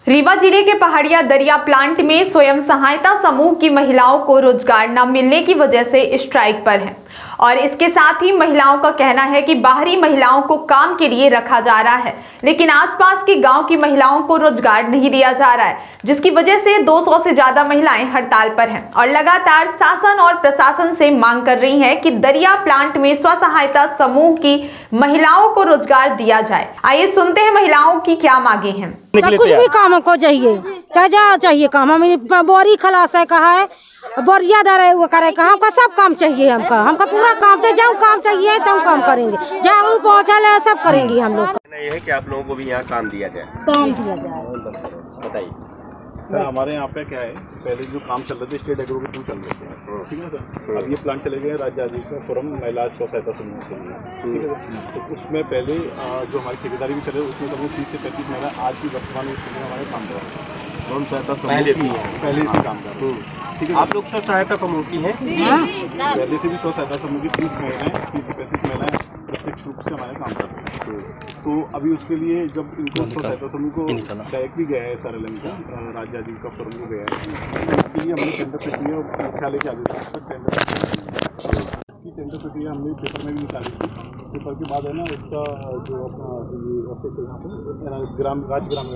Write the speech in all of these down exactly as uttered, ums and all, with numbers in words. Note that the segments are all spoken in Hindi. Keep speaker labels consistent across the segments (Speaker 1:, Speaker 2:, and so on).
Speaker 1: रीवा जिले के पहाड़िया दरिया प्लांट में स्वयं सहायता समूह की महिलाओं को रोजगार न मिलने की वजह से स्ट्राइक पर हैं और इसके साथ ही महिलाओं का कहना है कि बाहरी महिलाओं को काम के लिए रखा जा रहा है, लेकिन आसपास के गांव की महिलाओं को रोजगार नहीं दिया जा रहा है, जिसकी वजह से दो सौ से ज्यादा महिलाएं हड़ताल पर हैं और लगातार शासन और प्रशासन से मांग कर रही हैं कि दरिया प्लांट में स्व सहायता समूह की महिलाओं को रोजगार दिया जाए। आइए सुनते हैं महिलाओं की क्या मांगे हैं।
Speaker 2: कुछ भी काम हमको चाहिए, चाहे जा चाहिए काम, हमें बोरी खलास है कहा है, बोरिया दर है वो करे कहा, हमका सब काम चाहिए, हमका हमका पूरा काम चाहिए, जाऊँ काम चाहिए तो हम काम करेंगे, जाऊँ पहुँचा ले सब करेंगे हम लोग।
Speaker 3: ये है कि आप लोगों को भी यहाँ काम दिया जाए,
Speaker 2: काम दिया जाए।
Speaker 3: बताइए
Speaker 4: सर, हमारे यहाँ पे क्या है, पहले जो काम चल रहे थे स्टेट एग्रो के थ्रू चल रहे थे, ठीक है सर। अब ये प्लांट चले गए राज्य आजीविका फोरम महिला स्व सहायता समूह के लिए, ठीक है। तो उसमें पहले जो हमारी ठेकेदारी भी चले उसमें करीब तीस से पैंतीस महिला आज की वर्तमान स्थिति में हमारे काम कर रहे हैं, स्वयं सहायता समूह की पहले से काम कर रहे हैं, ठीक है।
Speaker 3: आप लोग स्व सहायता समूह की हैं?
Speaker 4: पहले से भी स्व सहायता समूह की तीस महिलाएं तीस से पैंतीस महिलाएं प्रत्यक्ष रूप से हमारे काम कर रहे हैं। तो अभी उसके लिए जब इनको स्व सहायता समूह को डायरेक्ट भी गया है एस आर एल एम का, राज्य आजीविका फोरम को गया है, इसके लिए हमने टेंडर प्रक्रिया मुख्यालय के आगे तक टेंडर इसकी टेंडर प्रक्रिया हमने पेपर में भी निकाली थी। पेपर के बाद है ना इसका जो अपना ये ऑफिस है यहाँ पर ग्राम राज्य ग्राम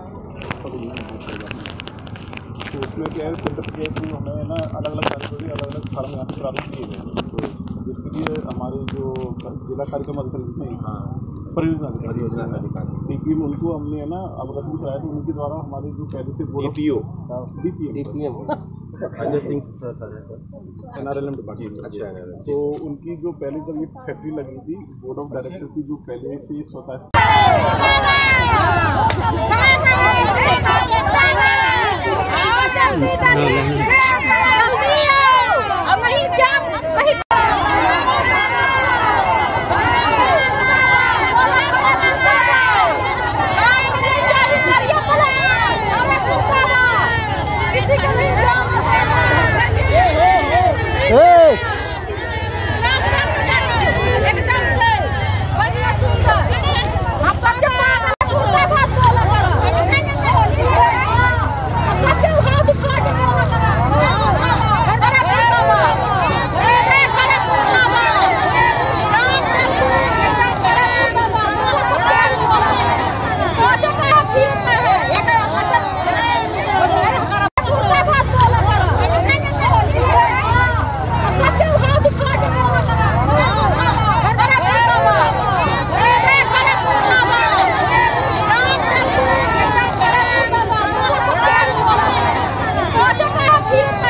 Speaker 4: तो उसमें क्या है टेंडर प्रक्रिया थ्रू हमें ना अलग अलग कार्यक्रम अलग अलग फार्म यहाँ पर प्राप्त किए गए, तो जिसके लिए हमारे जो जिला कार्यक्रम अधिकारी नहीं परियोजना परियोजना अधिकारी डी पी एम उनको हमने है ना अवगत भी कराया, तो उनके द्वारा हमारे जो पहले से D P O D P M Ajay Singh N R L M department, अच्छा, तो उनकी जो पहले जब ये फैक्ट्री लगी थी बोर्ड ऑफ डायरेक्टर की जो पहले से स्वतः
Speaker 5: Cheers!